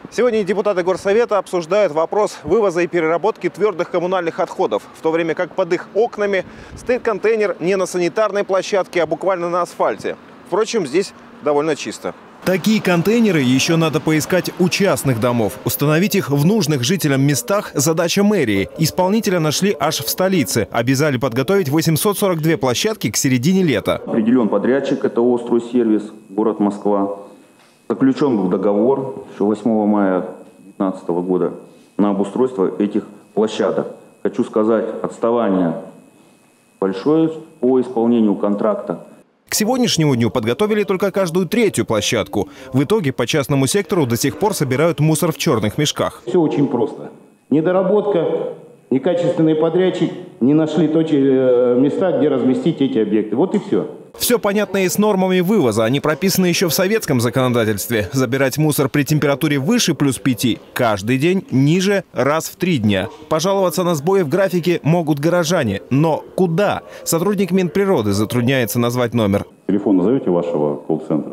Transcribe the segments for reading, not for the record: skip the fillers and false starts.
Сегодня депутаты Горсовета обсуждают вопрос вывоза и переработки твердых коммунальных отходов, в то время как под их окнами стоит контейнер не на санитарной площадке, а буквально на асфальте. Впрочем, здесь довольно чисто. Такие контейнеры еще надо поискать у частных домов. Установить их в нужных жителям местах – задача мэрии. Исполнителя нашли аж в столице. Обязали подготовить 842 площадки к середине лета. Определен подрядчик – это «Остройсервис», город Москва. Заключен был договор еще 8 мая 2019 года на обустройство этих площадок. Хочу сказать, отставание большое по исполнению контракта. К сегодняшнему дню подготовили только каждую третью площадку. В итоге по частному сектору до сих пор собирают мусор в черных мешках. Все очень просто. Недоработка, некачественный подрядчик, не нашли места, где разместить эти объекты. Вот и все. Все понятно и с нормами вывоза. Они прописаны еще в советском законодательстве. Забирать мусор при температуре выше +5 каждый день, ниже раз в 3 дня. Пожаловаться на сбои в графике могут горожане. Но куда? Сотрудник Минприроды затрудняется назвать номер. Телефон назовете вашего колл-центра?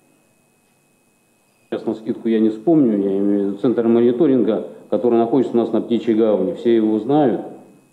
Сейчас на скидку я не вспомню. Я имею в виду центр мониторинга, который находится у нас на Птичьей гавани. Все его знают.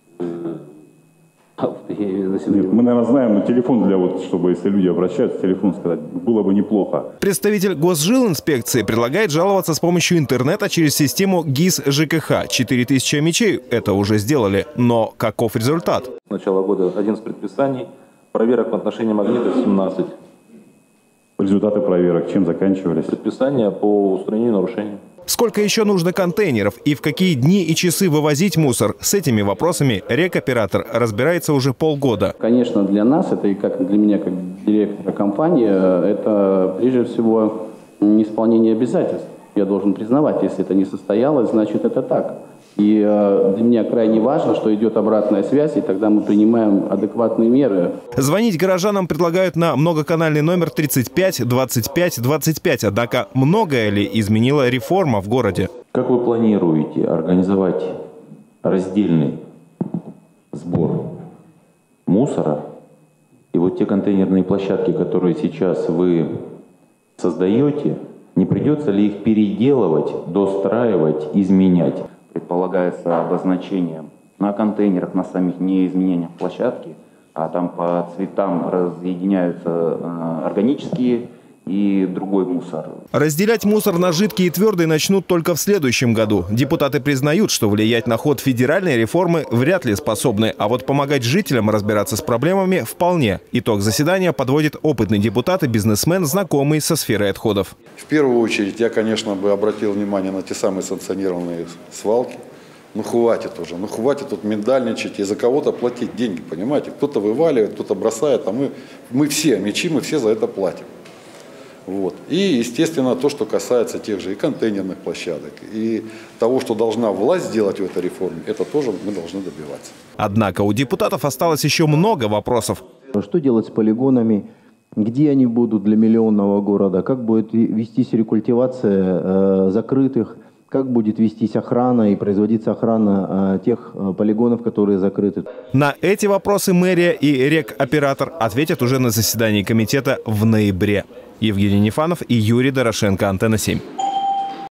Нет, мы, наверное, знаем, но телефон чтобы если люди обращаются, телефон сказать, было бы неплохо. Представитель Госжилинспекции предлагает жаловаться с помощью интернета через систему ГИС ЖКХ. 4000 мячей это уже сделали. Но каков результат? С начала года 11 предписаний, проверок в отношении магнита 17. Результаты проверок чем заканчивались? Предписания по устранению нарушений. Сколько еще нужно контейнеров и в какие дни и часы вывозить мусор? С этими вопросами рекоператор разбирается уже полгода. Конечно, для нас, это и как для меня, как директора компании, это прежде всего неисполнение обязательств. Я должен признавать, если это не состоялось, значит это так. И для меня крайне важно, что идет обратная связь, и тогда мы принимаем адекватные меры. Звонить горожанам предлагают на многоканальный номер 35 25 25. Однако многое ли изменила реформа в городе? Как вы планируете организовать раздельный сбор мусора? И вот те контейнерные площадки, которые сейчас вы создаете, не придется ли их переделывать, достраивать, изменять? Предполагается обозначение на контейнерах, на самих не изменениях площадки, а там по цветам разъединяются органические и другой мусор. Разделять мусор на жидкий и твердый начнут только в следующем году. Депутаты признают, что влиять на ход федеральной реформы вряд ли способны, а вот помогать жителям разбираться с проблемами вполне. Итог заседания подводит опытный депутат и бизнесмен, знакомый со сферой отходов. В первую очередь я, конечно, бы обратил внимание на те самые санкционированные свалки. Ну хватит уже, хватит тут миндальничать и за кого-то платить деньги, понимаете? Кто-то вываливает, кто-то бросает, а мы все мячи, мы все за это платим. Вот. И, естественно, то, что касается тех же и контейнерных площадок, и того, что должна власть сделать в этой реформе, это тоже мы должны добиваться. Однако у депутатов осталось еще много вопросов. Что делать с полигонами? Где они будут для миллионного города? Как будет вестись рекультивация закрытых? Как будет вестись охрана и производиться охрана тех полигонов, которые закрыты? На эти вопросы мэрия и рекоператор ответят уже на заседании комитета в ноябре. Евгений Нефанов и Юрий Дорошенко, Антенна 7.